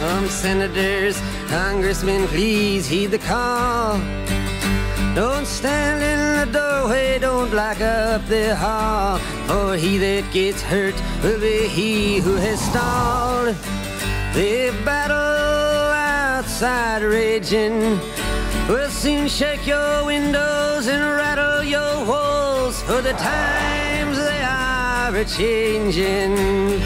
Senators, congressmen, please heed the call. Don't stand in the doorway, don't block up the hall, for he that gets hurt will be he who has stalled. The battle outside raging will soon shake your windows and rattle your walls, for the times they are a-changing.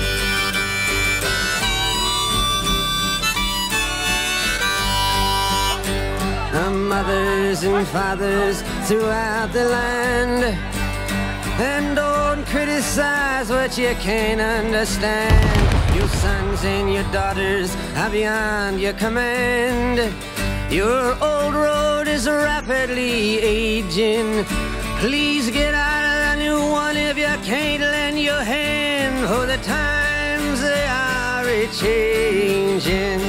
Mothers and fathers throughout the land, and don't criticize what you can't understand. Your sons and your daughters are beyond your command. Your old road is rapidly aging. Please get out of the new one if you can't lend your hand, for the times they are a-changing.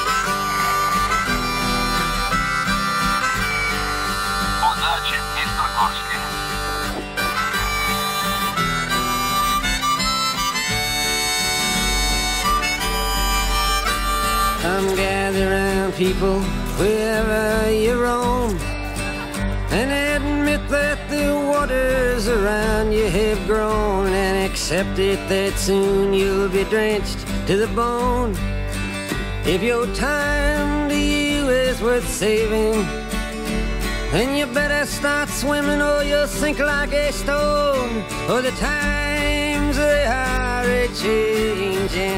Come gather round, people, wherever you roam, and admit that the waters around you have grown, and accept it that soon you'll be drenched to the bone. If your time to you is worth saving, then you better start swimming or you'll sink like a stone, for the times they are a-changing.